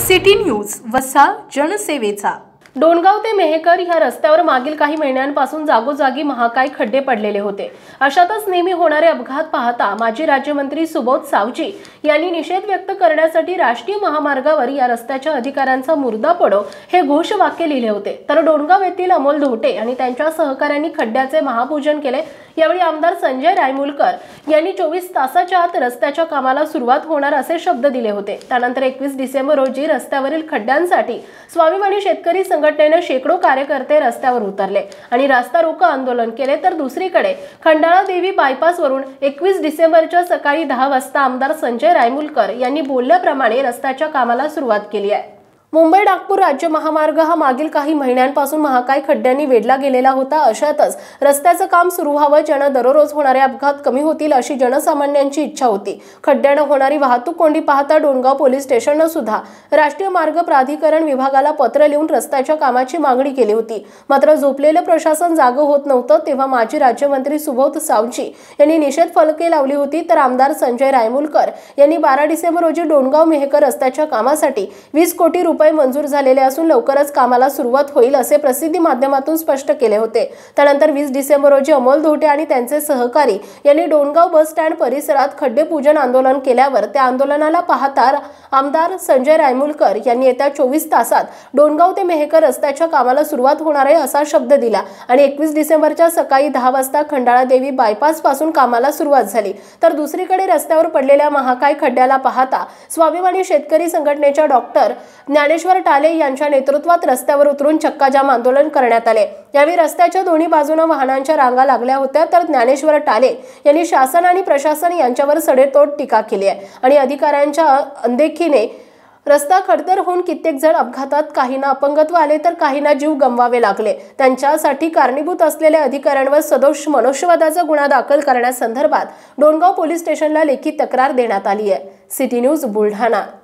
City news वसा जनसेवेचा। डोणगाव ते मेहकर ह्या रस्त्यावर मागील काही महिन्यांपासून जागोजागी महाकाय खड्डे पडलेले होते। अशातच नेहमी होणारे अपघात पाहता माजी राज्यमंत्री सुबोध सावजी यांनी निषेध व्यक्त करण्यासाठी राष्ट्रीय महामार्गावर या रस्त्याच्या अधिकाऱ्यांचा मुर्दा पडो हे घोषवाक्य लिहिले होते। तर डोणगाव येथील अमोल धोटे आणि त्यांच्या सहकाऱ्यांनी खड्ड्याचे महापूजन केले। यावेळी आमदार संजय रायमुलकर यांनी 24 तासाच्या आत रस्त्याच्या कामाला सुरुवात होणार असे शब्द दिले होते। त्यानंतर 21 डिसेंबर रोजी रस्त्यावरील खड्ड्यांसाठी स्वाभिमानी शेतकरी संघटनेने शेकडो कार्यकर्ते रस्त्यावर उतरले आणि रास्ता रोको आंदोलन केले। तर दुसरीकडे खंडाळा देवी बायपास वरून 21 डिसेंबरच्या सकाळी 10 वाजता आमदार संजय रायमुलकर यांनी बोलल्याप्रमाणे रस्त्याच्या कामाला सुरुवात केली आहे। मुंबई नागपूर राज्य महामार्ग हा मागील काही महिन्यांपासून महाकाय खड्ड्यांनी वेढला गेलेला होता। अशातच रस्त्याचं काम सुरू व्हावं, ज्याने दररोज होणारे अपघात कमी होतील अशी जनसामान्यांची इच्छा होती। खड्ड्याने होणारी वाहतूक कोंडी पाहता डोणगाव पोलीस स्टेशनने सुद्धा राष्ट्रीय मार्ग प्राधिकरण विभागाला पत्र लिहून रस्त्याच्या कामाची मागणी केली होती। मात्र झोपलेले प्रशासन जागं होत नव्हतं, तेव्हा माजी राज्यमंत्री सुबोध सावजी यांनी निषेध फलके लावली होती। तर आमदार संजय रायमुलकर यांनी 12 डिसेंबर रोजी डोणगाव मेहकर रस्त्याच्या कामासाठी 20 कोटी रुपये मंजूर झालेले असून लवकरच कामाला सुरुवात होईल असे प्रसिद्धी माध्यमातून स्पष्ट केले होते। त्यानंतर 20 डिसेंबर रोजी अमोल धोटे आणि त्यांचे सहकारी यांनी डोणगाव बस स्टँड परिसरात खड्डे पूजन आंदोलन केल्यावर त्या आंदोलनाला पाहता आमदार संजय रायमुलकर यांनी येत्या 24 तासात डोणगाव ते मेहकर रस्त्याच्या कामाला सुरुवात होणार आहे असा शब्द दिला आणि 21 डिसेंबरच्या सकाळी 10 वाजता खंडाळा देवी बायपास पासून कामाला सुरुवात झाली। तर दुसरीकडे रस्त्यावर पडलेल्या महाकाय खड्ड्याला पाहता स्वाभिमानी शेतकरी संघटनेच्या डॉक्टर ज्ञानेश्वर टाले यांच्या नेतृत्वात रस्त्यावर उतरून चक्काजाम आंदोलन करण्यात आले। यावेळी रस्त्याच्या दोन्ही बाजूने वाहनांच्या रांगा लागल्या होत्या। तर ज्ञानेश्वर टाले यांनी शासन आणि प्रशासन यांच्यावर सडेतोड टीका केली आहे आणि अधिकाऱ्यांच्या अनदेखीने रस्ता खडतर होऊन कित्येक जण अपघातात, काहींना अपंगत्व आले तर काहींना जीव गमवावे लागले। त्यांच्यासाठी कारणीभूत असलेल्या अधिकाऱ्यांवर सदोष मनुष्यवधाचा गुन्हा दाखल करण्यासंदर्भात डोणगाव पोलीस स्टेशनला लेखी तक्रार देण्यात आली आहे। City news Buldhana.